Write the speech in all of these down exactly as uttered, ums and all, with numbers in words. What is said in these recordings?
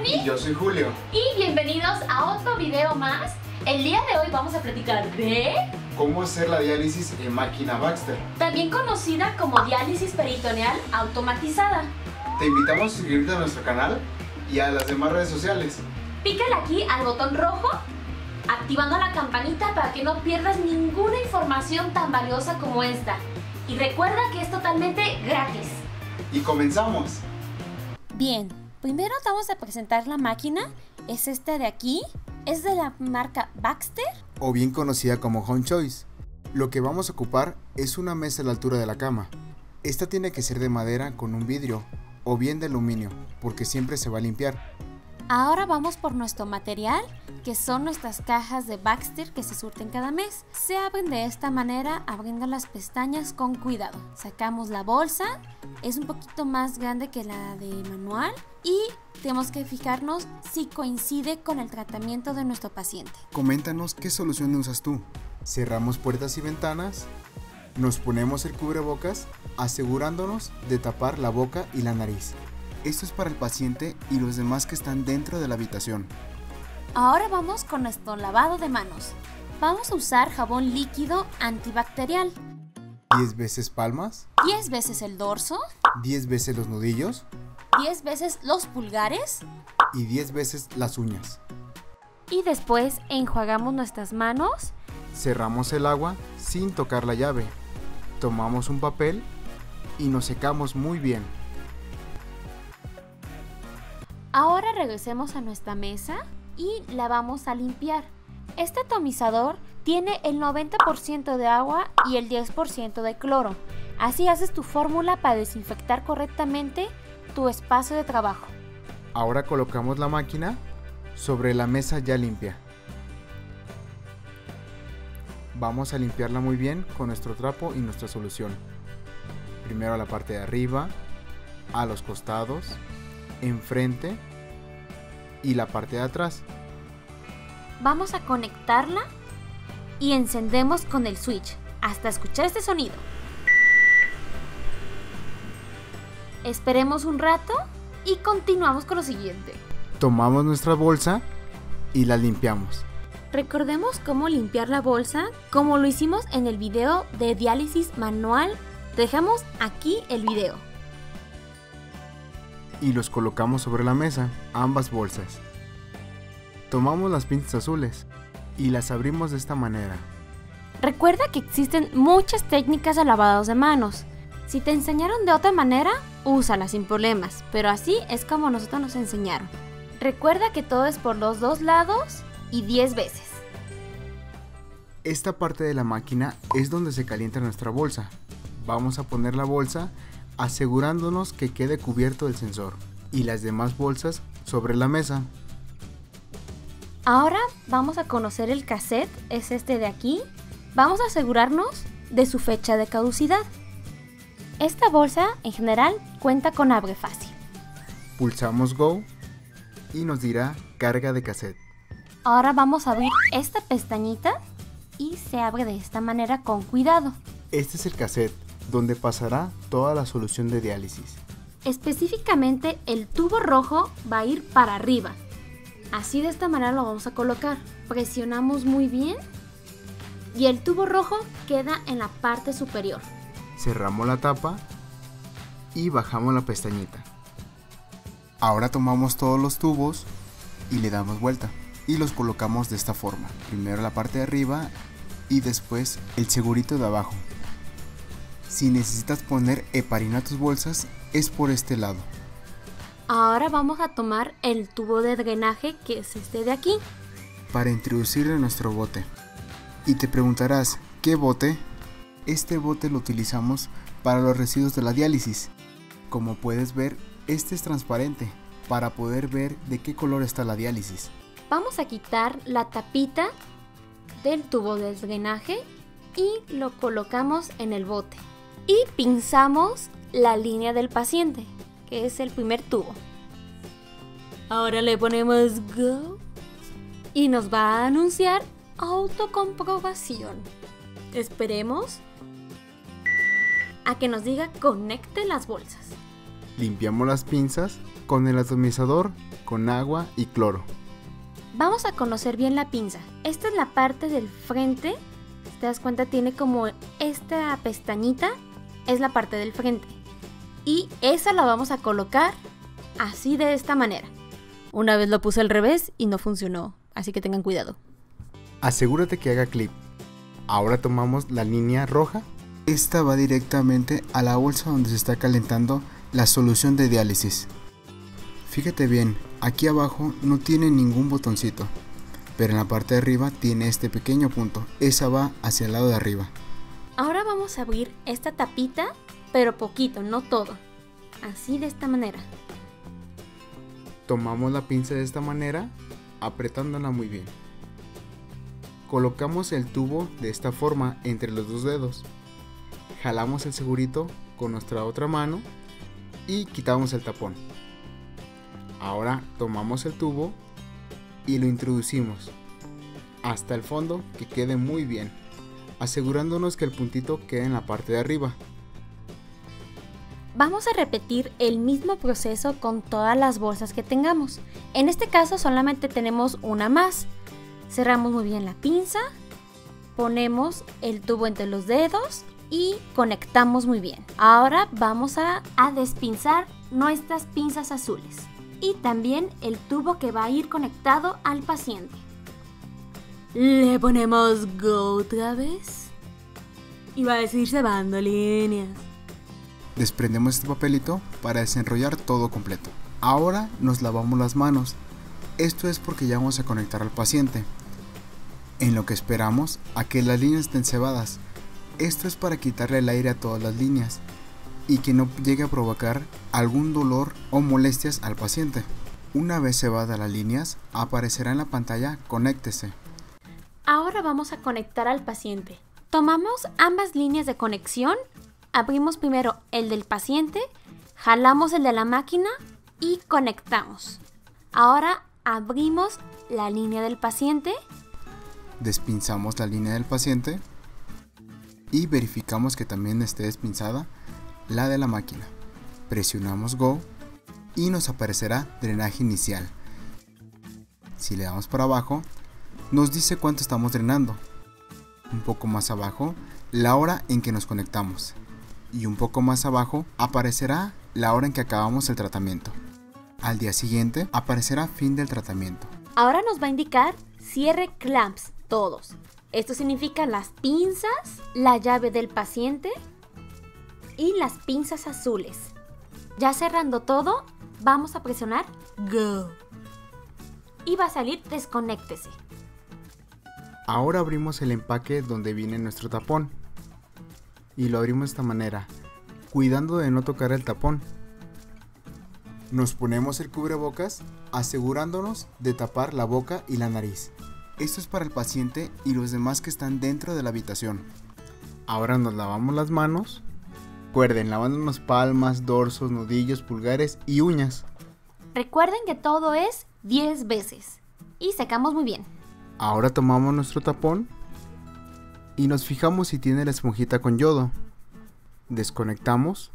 Amy. Y yo soy Julio. Y bienvenidos a otro video más. El día de hoy vamos a platicar de... ¿Cómo hacer la diálisis en máquina Baxter? También conocida como diálisis peritoneal automatizada. Te invitamos a suscribirte a nuestro canal y a las demás redes sociales. Pícale aquí al botón rojo, activando la campanita para que no pierdas ninguna información tan valiosa como esta. Y recuerda que es totalmente gratis. Y comenzamos. Bien, primero vamos a presentar la máquina. Es esta de aquí. Es de la marca Baxter, o bien conocida como Home Choice. Lo que vamos a ocupar es una mesa a la altura de la cama. Esta tiene que ser de madera con un vidrio o bien de aluminio, porque siempre se va a limpiar. Ahora vamos por nuestro material, que son nuestras cajas de Baxter que se surten cada mes. Se abren de esta manera, abriendo las pestañas con cuidado. Sacamos la bolsa, es un poquito más grande que la de manual y tenemos que fijarnos si coincide con el tratamiento de nuestro paciente. Coméntanos qué solución usas tú. Cerramos puertas y ventanas, nos ponemos el cubrebocas, asegurándonos de tapar la boca y la nariz. Esto es para el paciente y los demás que están dentro de la habitación. Ahora vamos con nuestro lavado de manos. Vamos a usar jabón líquido antibacterial. diez veces palmas, diez veces el dorso, diez veces los nudillos, diez veces los pulgares y diez veces las uñas. Y después enjuagamos nuestras manos. Cerramos el agua sin tocar la llave. Tomamos un papel y nos secamos muy bien. Ahora regresemos a nuestra mesa y la vamos a limpiar. Este atomizador tiene el noventa por ciento de agua y el diez por ciento de cloro. Así haces tu fórmula para desinfectar correctamente tu espacio de trabajo. Ahora colocamos la máquina sobre la mesa ya limpia. Vamos a limpiarla muy bien con nuestro trapo y nuestra solución. Primero a la parte de arriba, a los costados, enfrente y la parte de atrás. Vamos a conectarla y encendemos con el switch hasta escuchar este sonido. Esperemos un rato y continuamos con lo siguiente. Tomamos nuestra bolsa y la limpiamos. Recordemos cómo limpiar la bolsa, como lo hicimos en el video de diálisis manual. Dejamos aquí el video. Y los colocamos sobre la mesa, ambas bolsas. Tomamos las pinzas azules y las abrimos de esta manera. Recuerda que existen muchas técnicas de lavados de manos. Si te enseñaron de otra manera, úsalas sin problemas, pero así es como nosotros nos enseñaron. Recuerda que todo es por los dos lados y diez veces. Esta parte de la máquina es donde se calienta nuestra bolsa. Vamos a poner la bolsa asegurándonos que quede cubierto el sensor y las demás bolsas sobre la mesa. Ahora vamos a conocer el cassette, es este de aquí. Vamos a asegurarnos de su fecha de caducidad. Esta bolsa en general cuenta con abre fácil. Pulsamos Go y nos dirá carga de cassette. Ahora vamos a abrir esta pestañita y se abre de esta manera con cuidado. Este es el cassette donde pasará toda la solución de diálisis. Específicamente el tubo rojo va a ir para arriba. Así de esta manera lo vamos a colocar. Presionamos muy bien y el tubo rojo queda en la parte superior. Cerramos la tapa y bajamos la pestañita. Ahora tomamos todos los tubos y le damos vuelta y los colocamos de esta forma. Primero la parte de arriba y después el segurito de abajo. Si necesitas poner heparina a tus bolsas, es por este lado. Ahora vamos a tomar el tubo de drenaje, que es este de aquí, para introducirlo en nuestro bote. Y te preguntarás, ¿qué bote? Este bote lo utilizamos para los residuos de la diálisis. Como puedes ver, este es transparente para poder ver de qué color está la diálisis. Vamos a quitar la tapita del tubo de drenaje y lo colocamos en el bote. Y pinzamos la línea del paciente, que es el primer tubo. Ahora le ponemos Go y nos va a anunciar autocomprobación. Esperemos a que nos diga conecte las bolsas. Limpiamos las pinzas con el atomizador con agua y cloro. Vamos a conocer bien la pinza. Esta es la parte del frente. Si te das cuenta, tiene como esta pestañita, es la parte del frente. Y esa la vamos a colocar así, de esta manera. Una vez lo puse al revés y no funcionó, así que tengan cuidado. Asegúrate que haga clip. Ahora tomamos la línea roja. Esta va directamente a la bolsa donde se está calentando la solución de diálisis. Fíjate bien, aquí abajo no tiene ningún botoncito, pero en la parte de arriba tiene este pequeño punto. Esa va hacia el lado de arriba. Ahora vamos a abrir esta tapita, pero poquito, no todo. Así, de esta manera. Tomamos la pinza de esta manera, apretándola muy bien. Colocamos el tubo de esta forma entre los dos dedos. Jalamos el segurito con nuestra otra mano y quitamos el tapón. Ahora tomamos el tubo y lo introducimos hasta el fondo, que quede muy bien, asegurándonos que el puntito quede en la parte de arriba. Vamos a repetir el mismo proceso con todas las bolsas que tengamos. En este caso solamente tenemos una más. Cerramos muy bien la pinza, ponemos el tubo entre los dedos y conectamos muy bien. Ahora vamos a, a despinzar nuestras pinzas azules y también el tubo que va a ir conectado al paciente. Le ponemos go otra vez y va a decir cebando líneas. Desprendemos este papelito para desenrollar todo completo. Ahora nos lavamos las manos. Esto es porque ya vamos a conectar al paciente, en lo que esperamos a que las líneas estén cebadas. Esto es para quitarle el aire a todas las líneas y que no llegue a provocar algún dolor o molestias al paciente. Una vez cebadas las líneas, aparecerá en la pantalla conéctese. Ahora vamos a conectar al paciente. Tomamos ambas líneas de conexión, abrimos primero el del paciente, jalamos el de la máquina y conectamos. Ahora abrimos la línea del paciente, despinzamos la línea del paciente y verificamos que también esté despinzada la de la máquina. Presionamos Go y nos aparecerá drenaje inicial. Si le damos para abajo, nos dice cuánto estamos drenando. Un poco más abajo, la hora en que nos conectamos. Y un poco más abajo aparecerá la hora en que acabamos el tratamiento. Al día siguiente aparecerá fin del tratamiento. Ahora nos va a indicar cierre clamps, todos. Esto significa las pinzas, la llave del paciente y las pinzas azules. Ya cerrando todo, vamos a presionar Go. Y va a salir desconéctese. Ahora abrimos el empaque donde viene nuestro tapón. Y lo abrimos de esta manera, cuidando de no tocar el tapón. Nos ponemos el cubrebocas, asegurándonos de tapar la boca y la nariz. Esto es para el paciente y los demás que están dentro de la habitación. Ahora nos lavamos las manos. Recuerden, lavándonos palmas, dorsos, nudillos, pulgares y uñas. Recuerden que todo es diez veces. Y secamos muy bien. Ahora tomamos nuestro tapón y nos fijamos si tiene la esponjita con yodo. Desconectamos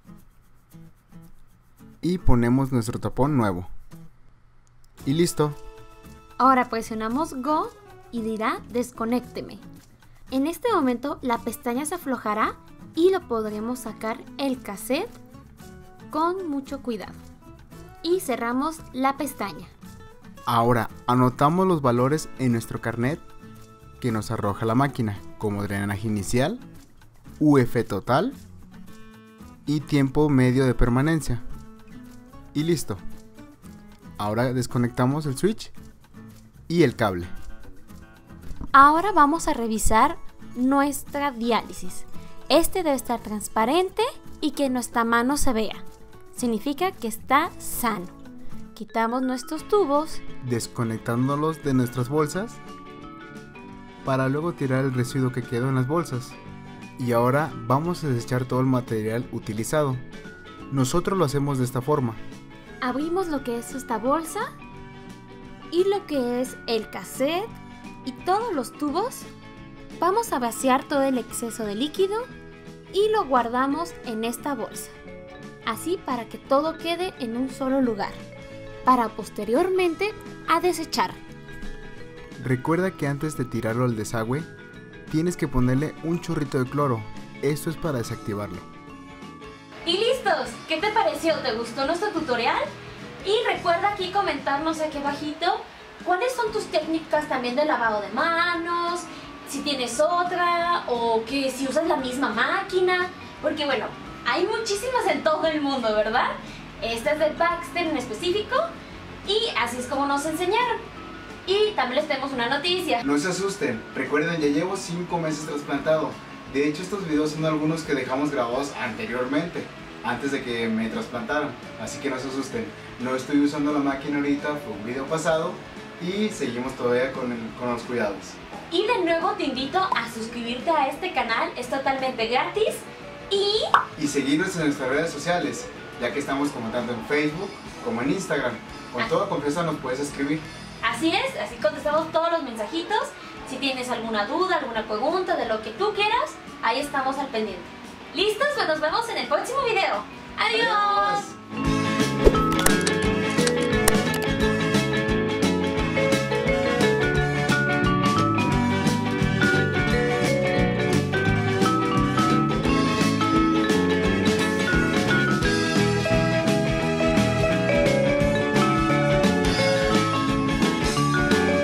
y ponemos nuestro tapón nuevo. Y listo. Ahora presionamos Go y dirá desconécteme. En este momento la pestaña se aflojará y lo podremos sacar el cassette con mucho cuidado. Y cerramos la pestaña. Ahora anotamos los valores en nuestro carnet que nos arroja la máquina, como drenaje inicial, U F total y tiempo medio de permanencia. Y listo. Ahora desconectamos el switch y el cable. Ahora vamos a revisar nuestra diálisis. Este debe estar transparente y que nuestra mano se vea. Significa que está sano. Quitamos nuestros tubos, desconectándolos de nuestras bolsas para luego tirar el residuo que quedó en las bolsas. Y ahora vamos a desechar todo el material utilizado. Nosotros lo hacemos de esta forma. Abrimos lo que es esta bolsa y lo que es el cassette y todos los tubos. Vamos a vaciar todo el exceso de líquido y lo guardamos en esta bolsa. Así para que todo quede en un solo lugar. para posteriormente a desechar. Recuerda que antes de tirarlo al desagüe, tienes que ponerle un chorrito de cloro. Esto es para desactivarlo. Y listos, ¿qué te pareció? ¿Te gustó nuestro tutorial? Y recuerda aquí comentarnos aquí abajito cuáles son tus técnicas también de lavado de manos, si tienes otra o que si usas la misma máquina, porque bueno, hay muchísimas en todo el mundo, ¿verdad? Esta es de Baxter en específico y así es como nos enseñaron. Y también les tenemos una noticia. No se asusten, recuerden, ya llevo cinco meses trasplantado. De hecho, estos videos son algunos que dejamos grabados anteriormente, antes de que me trasplantaran. Así que no se asusten, no estoy usando la máquina ahorita, fue un video pasado y seguimos todavía con, el, con los cuidados. Y de nuevo te invito a suscribirte a este canal, es totalmente gratis. Y... y seguirnos en nuestras redes sociales, ya que estamos como tanto en Facebook como en Instagram. Con toda confianza nos puedes escribir. Así es, así contestamos todos los mensajitos. Si tienes alguna duda, alguna pregunta de lo que tú quieras, ahí estamos al pendiente. ¿Listos? Pues nos vemos en el próximo video. ¡Adiós! ¡Adiós!